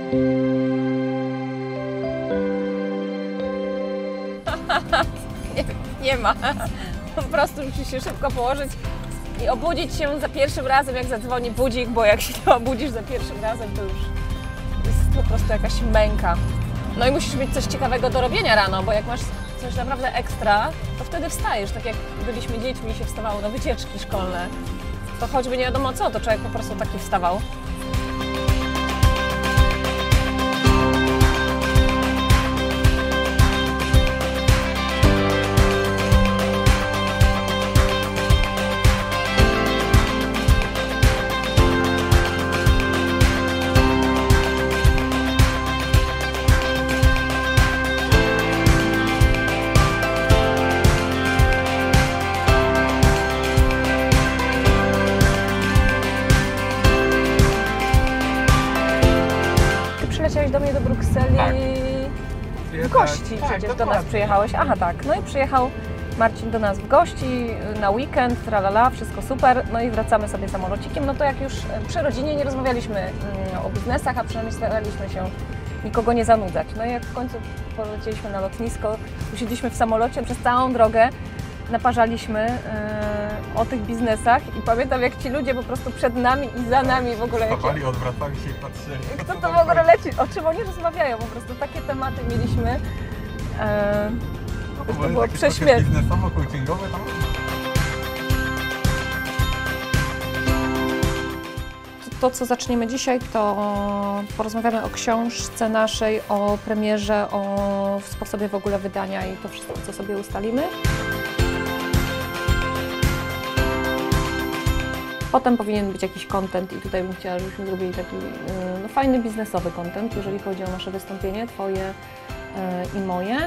Nie ma. Po prostu musisz się szybko położyć i obudzić się za pierwszym razem, jak zadzwoni budzik, bo jak się nie obudzisz za pierwszym razem, to już jest po prostu jakaś męka. No i musisz mieć coś ciekawego do robienia rano, bo jak masz coś naprawdę ekstra, to wtedy wstajesz. Tak jak byliśmy dziećmi i się wstawało na wycieczki szkolne, to choćby nie wiadomo co, to człowiek po prostu taki wstawał. Przyleciałeś do mnie do Brukseli w gości, przecież do nas przyjechałeś. Aha, tak. No i przyjechał Marcin do nas w gości na weekend, tralala, wszystko super. No i wracamy sobie samolocikiem. No to jak już przy rodzinie nie rozmawialiśmy o biznesach, a przynajmniej staraliśmy się nikogo nie zanudzać. No i jak w końcu polecieliśmy na lotnisko, usiedliśmy w samolocie przez całą drogę, naparzaliśmy o tych biznesach i pamiętam, jak ci ludzie po prostu przed nami i za nami w ogóle... Stawali, odwracali się i patrzyli. Kto to w ogóle leci? O czym oni rozmawiają? Po prostu takie tematy mieliśmy. To było prześmieszne. Biznesowo, coachingowe tam. To, co zaczniemy dzisiaj, to porozmawiamy o książce naszej, o premierze, o sposobie w ogóle wydania i to wszystko, co sobie ustalimy. Potem powinien być jakiś content i tutaj bym chciała, żebyśmy zrobili taki no, fajny biznesowy content, jeżeli chodzi o nasze wystąpienie, Twoje i moje.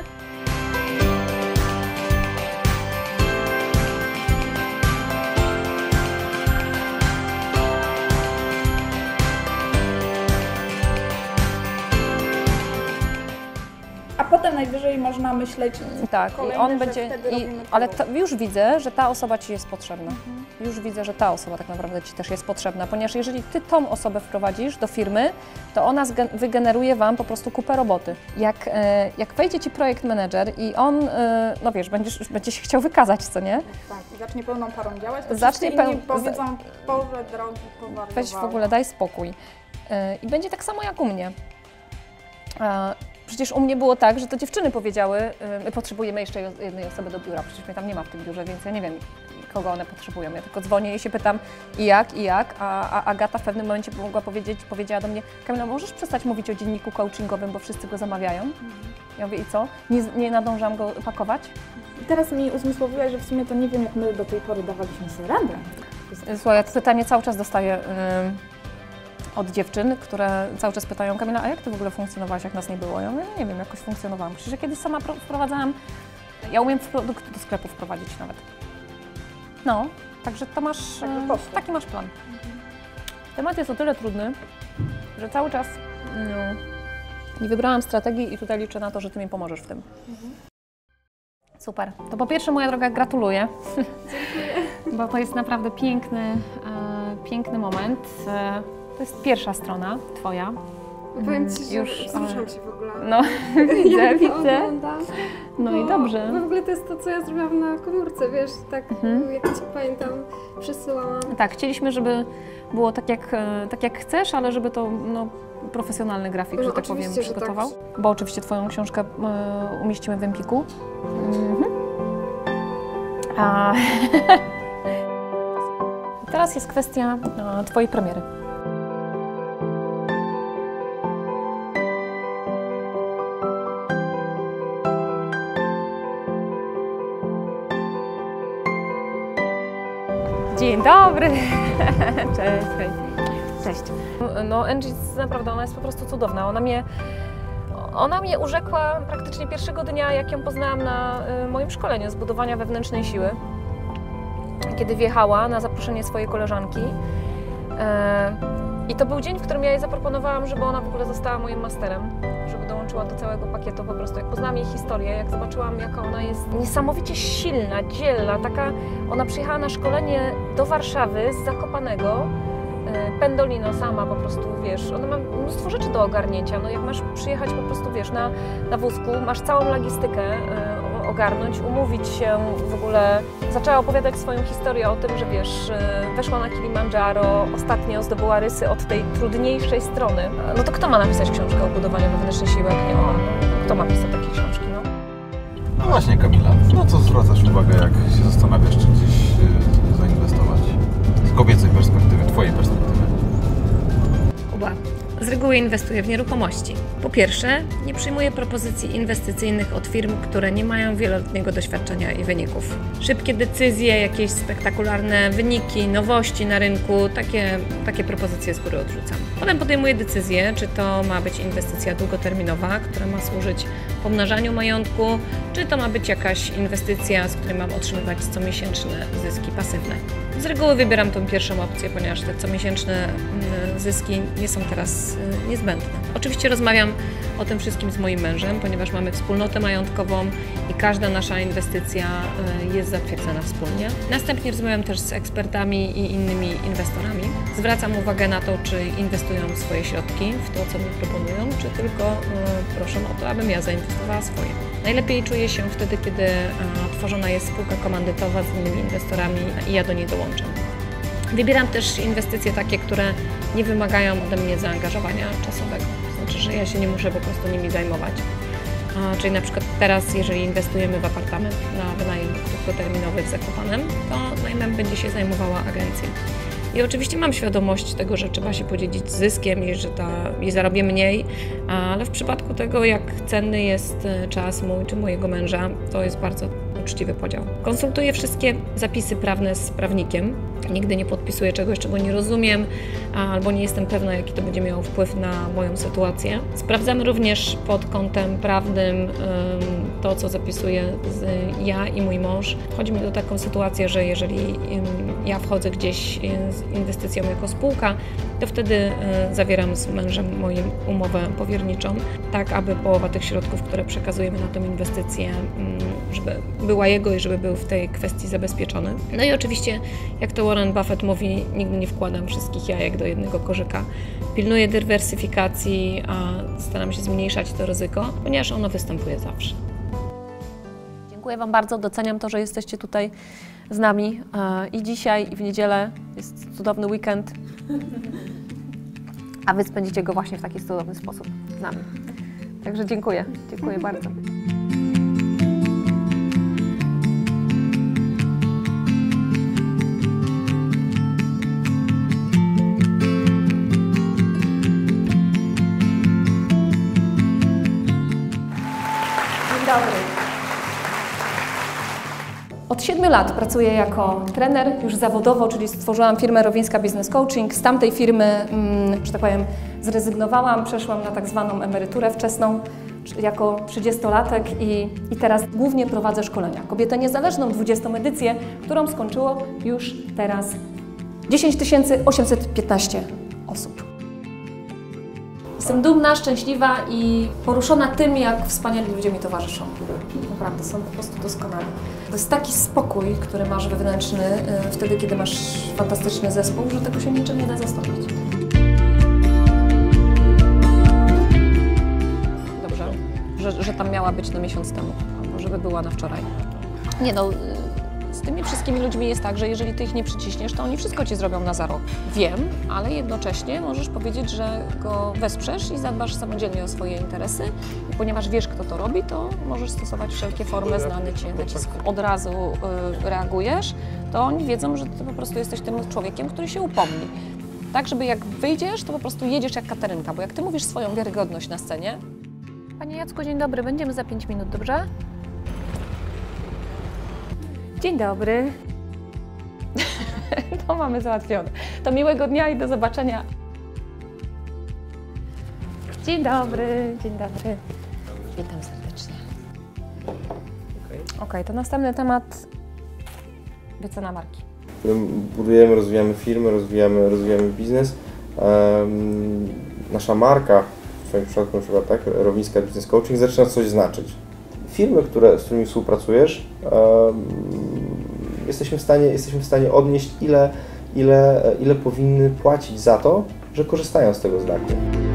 A potem najwyżej można myśleć, tak, i on będzie, ale to, już widzę, że ta osoba Ci jest potrzebna. Już widzę, że ta osoba tak naprawdę Ci też jest potrzebna, ponieważ jeżeli Ty tą osobę wprowadzisz do firmy, to ona wygeneruje Wam po prostu kupę roboty. Jak wejdzie Ci projekt manager i on, no wiesz, będzie się chciał wykazać, co nie? tak, i zacznie pełną parą działać, to zacznie powiedzą, Boże drogi, powariowało. Weź w ogóle, daj spokój. I będzie tak samo jak u mnie. Przecież u mnie było tak, że to dziewczyny powiedziały, my potrzebujemy jeszcze jednej osoby do biura, przecież mnie tam nie ma w tym biurze, więc ja nie wiem, kogo one potrzebują. Ja tylko dzwonię i się pytam i jak, a Agata w pewnym momencie powiedziała do mnie: Kamila, możesz przestać mówić o dzienniku coachingowym, bo wszyscy go zamawiają? Ja mówię, i co? Nie nadążam go pakować? I teraz mi uzmysłowiłaś, że w sumie to nie wiem, jak my do tej pory dawaliśmy sobie radę. Słuchaj, ja to pytanie cały czas dostaję od dziewczyn, które cały czas pytają: Kamila, a jak Ty w ogóle funkcjonowałaś, jak nas nie było? Ja mówię, nie wiem, jakoś funkcjonowałam. Przecież ja kiedyś sama wprowadzałam, ja umiem produkty do sklepu wprowadzić nawet. No, także to masz, taki masz plan. Temat jest o tyle trudny, że cały czas nie wybrałam strategii i tutaj liczę na to, że Ty mi pomożesz w tym. Super. To po pierwsze, moja droga, gratuluję. Dziękuję. Bo to jest naprawdę piękny moment. To jest pierwsza strona Twoja. Powiem Ci, że już wzruszam się w ogóle. No, widzę. No i dobrze. W ogóle to jest to, co ja zrobiłam na komórce, wiesz, tak jak Ci pamiętam, przesyłałam. Tak, chcieliśmy, żeby było tak jak chcesz, ale żeby to profesjonalny grafik, że tak powiem, przygotował. Tak. Bo oczywiście Twoją książkę umieścimy w Empiku. Teraz jest kwestia Twojej premiery. Dzień dobry! Cześć! Cześć! No Angie, naprawdę, ona jest po prostu cudowna. Ona mnie urzekła praktycznie pierwszego dnia, jak ją poznałam na moim szkoleniu z budowania wewnętrznej siły. Kiedy wjechała na zaproszenie swojej koleżanki. I to był dzień, w którym ja jej zaproponowałam, żeby ona w ogóle została moim masterem, żeby dołączyła do całego pakietu po prostu. Jak poznałam jej historię, jak zobaczyłam, jaka ona jest niesamowicie silna, dzielna, taka... Ona przyjechała na szkolenie do Warszawy z Zakopanego, Pendolino sama po prostu, wiesz, ona ma mnóstwo rzeczy do ogarnięcia. No jak masz przyjechać po prostu, wiesz, na wózku, masz całą logistykę ogarnąć, umówić się w ogóle. Zaczęła opowiadać swoją historię o tym, że wiesz, weszła na Kilimandżaro, ostatnio zdobyła rysy od tej trudniejszej strony. No to kto ma napisać książkę o budowaniu wewnętrznej siły, jak nie ona? Kto ma pisać takie książki, no? No właśnie, Kamila, no co zwracasz uwagę, jak się zastanawiasz, czy gdzieś zainwestować? Z kobiecej perspektywy, twojej perspektywy. Kuba, z reguły inwestuję w nieruchomości. Po pierwsze, nie przyjmuję propozycji inwestycyjnych od firm, które nie mają wieloletniego doświadczenia i wyników. Szybkie decyzje, jakieś spektakularne wyniki, nowości na rynku, takie propozycje z góry odrzucam. Potem podejmuję decyzję, czy to ma być inwestycja długoterminowa, która ma służyć pomnażaniu majątku, czy to ma być jakaś inwestycja, z której mam otrzymywać comiesięczne zyski pasywne. Z reguły wybieram tą pierwszą opcję, ponieważ te comiesięczne zyski nie są teraz niezbędne. Oczywiście rozmawiam o tym wszystkim z moim mężem, ponieważ mamy wspólnotę majątkową i każda nasza inwestycja jest zatwierdzana wspólnie. Następnie rozmawiam też z ekspertami i innymi inwestorami. Zwracam uwagę na to, czy inwestują swoje środki w to, co mi proponują, czy tylko proszą o to, abym ja zainwestowała swoje. Najlepiej czuję się wtedy, kiedy tworzona jest spółka komandytowa z innymi inwestorami i ja do niej dołączam. Wybieram też inwestycje takie, które nie wymagają ode mnie zaangażowania czasowego. Znaczy, że ja się nie muszę po prostu nimi zajmować. Czyli na przykład teraz, jeżeli inwestujemy w apartament na wynajem krótkoterminowy w Zakopanem, to najmem będzie się zajmowała agencja. I oczywiście mam świadomość tego, że trzeba się podzielić zyskiem i zarobię mniej, ale w przypadku tego, jak cenny jest czas mój czy mojego męża, to jest bardzo uczciwy podział. Konsultuję wszystkie zapisy prawne z prawnikiem. Nigdy nie podpisuję czegoś, czego nie rozumiem, albo nie jestem pewna, jaki to będzie miało wpływ na moją sytuację. Sprawdzamy również pod kątem prawnym to, co zapisuję ja i mój mąż. Chodzi mi o taką sytuację, że jeżeli ja wchodzę gdzieś z inwestycją jako spółka, to wtedy zawieram z mężem moim umowę powierniczą, tak aby połowa tych środków, które przekazujemy na tę inwestycję, żeby była jego i żeby był w tej kwestii zabezpieczony. No i oczywiście, jak to Warren Buffett mówi, nigdy nie wkładam wszystkich jajek do jednego koszyka. Pilnuję dywersyfikacji, a staram się zmniejszać to ryzyko, ponieważ ono występuje zawsze. Dziękuję Wam bardzo, doceniam to, że jesteście tutaj z nami i dzisiaj, i w niedzielę. Jest cudowny weekend, a Wy spędzicie go właśnie w taki cudowny sposób z nami. Także dziękuję bardzo. Od 7 lat pracuję jako trener, już zawodowo, czyli stworzyłam firmę Rowińska Business Coaching. Z tamtej firmy, że tak powiem, zrezygnowałam, przeszłam na tak zwaną emeryturę wczesną jako 30-latek i teraz głównie prowadzę szkolenia. Kobietę Niezależną, 20. edycję, którą skończyło już teraz 10 815 osób. Jestem dumna, szczęśliwa i poruszona tym, jak wspaniali ludzie mi towarzyszą. Naprawdę, są po prostu doskonali. To jest taki spokój, który masz wewnętrzny wtedy, kiedy masz fantastyczny zespół, że tego się niczym nie da zastąpić. Dobrze, że tam miała być na miesiąc temu, albo żeby była na wczoraj. Nie no, z tymi wszystkimi ludźmi jest tak, że jeżeli Ty ich nie przyciśniesz, to oni wszystko Ci zrobią na zero. Wiem, ale jednocześnie możesz powiedzieć, że go wesprzesz i zadbasz samodzielnie o swoje interesy. I ponieważ wiesz, kto to robi, to możesz stosować wszelkie formy znane Ci nacisku. Od razu reagujesz, to oni wiedzą, że Ty po prostu jesteś tym człowiekiem, który się upomni. Tak, żeby jak wyjdziesz, to po prostu jedziesz jak Katarynka, bo jak Ty mówisz swoją wiarygodność na scenie... Panie Jacku, dzień dobry, będziemy za 5 minut, dobrze? Dzień dobry. To mamy załatwione. To miłego dnia i do zobaczenia. Dzień dobry, dzień dobry. Witam serdecznie. Okej, to następny temat. Wycena marki. Budujemy, rozwijamy firmy, rozwijamy biznes. Nasza marka, w Twoim przypadku na przykład, tak, Rowińska Business Coaching, zaczyna coś znaczyć. Firmy, z którymi współpracujesz, jesteśmy w stanie odnieść, ile powinny płacić za to, że korzystają z tego znaku.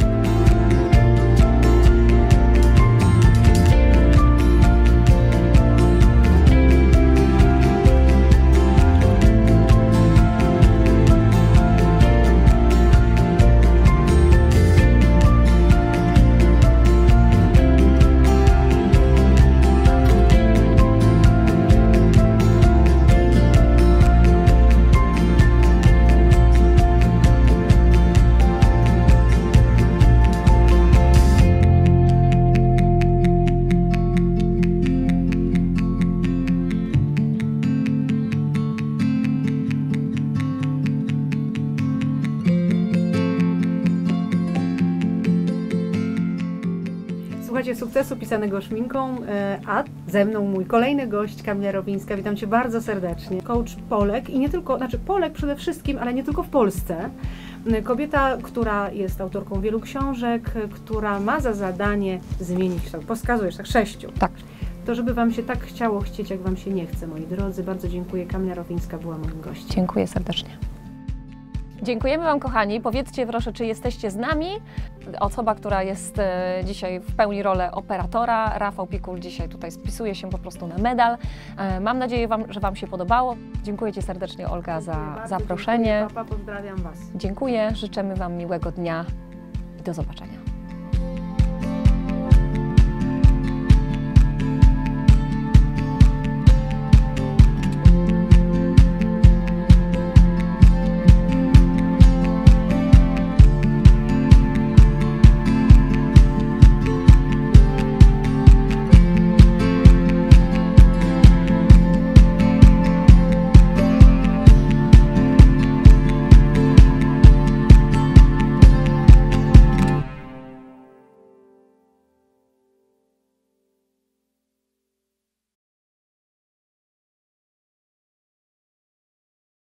Słuchajcie, sukcesu pisanego szminką, a ze mną mój kolejny gość, Kamila Rowińska. Witam Cię bardzo serdecznie. Coach Polek i nie tylko, znaczy Polek przede wszystkim, ale nie tylko w Polsce. Kobieta, która jest autorką wielu książek, która ma za zadanie zmienić, tak wskazujesz, tak 6. Tak. To żeby Wam się tak chciało chcieć, jak Wam się nie chce, moi drodzy. Bardzo dziękuję. Kamila Rowińska była moim gościem. Dziękuję serdecznie. Dziękujemy Wam, kochani. Powiedzcie proszę, czy jesteście z nami. Osoba, która jest dzisiaj w pełni rolę operatora, Rafał Pikul, dzisiaj tutaj spisuje się po prostu na medal. Mam nadzieję, że Wam się podobało. Dziękuję Ci serdecznie, Olga, za zaproszenie. Papa, pozdrawiam Was. Dziękuję, życzymy Wam miłego dnia i do zobaczenia.